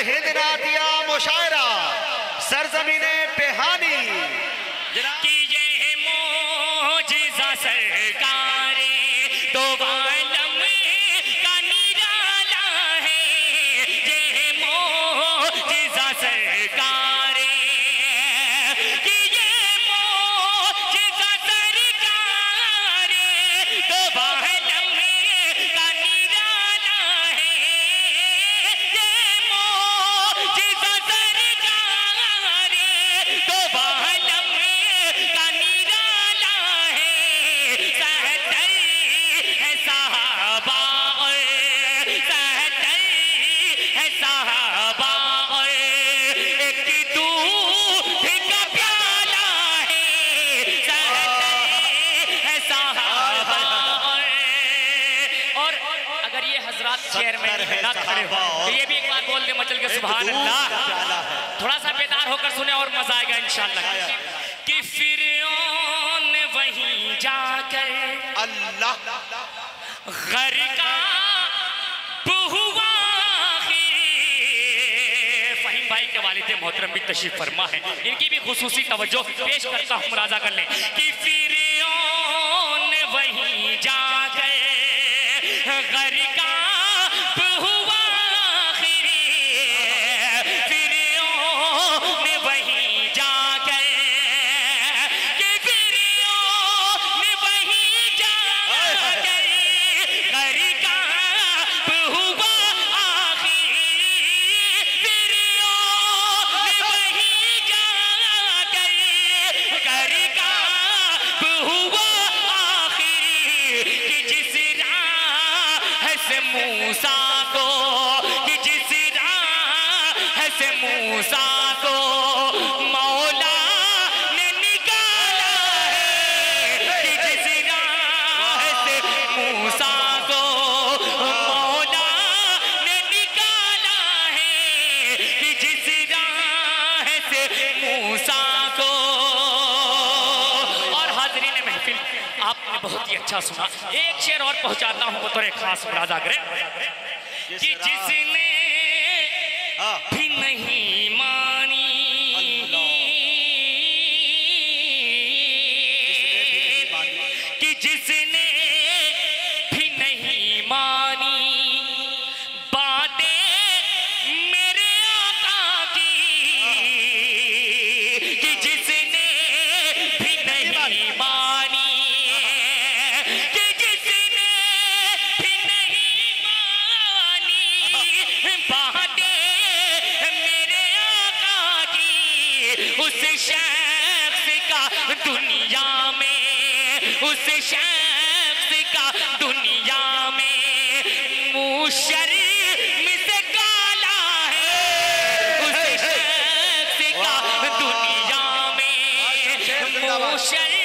ہند نعتیہ مشاعرہ سرزمین پہانی کہ یہ معجزہ سرکار دو عالم کا نرالا ہے، یہ معجزہ سرکار کہ یہ معجزہ سرکار دو عالم کا نرالا ہے، یہ معجزہ سرکار دو عالم کا نرالا ہے، سہتر ہے صحابہ اور سہتر ہے صحابہ اور ایک دودھ کا پیالہ ہے، سہتر ہے صحابہ اور اگر یہ حضرات شہر میں نہ کھڑے ہو تو یہ بھی ایک بار بول دیں مچل کے سبحان اللہ، تھوڑا سا بیدار ہو کر سنیں اور مزہ آئے گا انشاءاللہ کہ فرعون وہیں جا کر اللہ غرقاب ہوا آخر۔ فہیم بھائی کے والد محترم بھی تشریف فرما ہے، ان کی بھی خصوصی توجہ پیش کرتا ہوں، ملاحظہ کر لیں کہ فرعون وہیں جا کر غرقاب ہوا آخر، فرعون وہیں جا کر کہ فرعون وہیں جا کر غرقاب ہوا آخر، فرعون وہیں جا کر غرقاب ہوا آخر، کہ جس راہ سے موسیٰ کو کہ جس راہ سے موسیٰ کو مولا نے نکالا ہے، کہ جس راہ سے موسیٰ کو مولا نے نکالا ہے، کہ جس راہ سے موسیٰ کو۔ اور حاضرین محفل آپ نے بہت ہی اچھا سنا، ایک شعر اور پہنچاتا ہوں بطور ایک خاص ملاحظہ کریں کہ جس نے بھی نہیں مانی کہ جس نے بھی نہیں مانی باتیں میرے آقا کی، کہ جس نے بھی نہیں مانی کہ جس نے بھی نہیں مانی باتیں میرے آقا کی، اس شخص کا دنیا میں اس شخص کا دنیا میں منہ شرم سے کالا ہے، اس شخص کا دنیا میں منہ شرم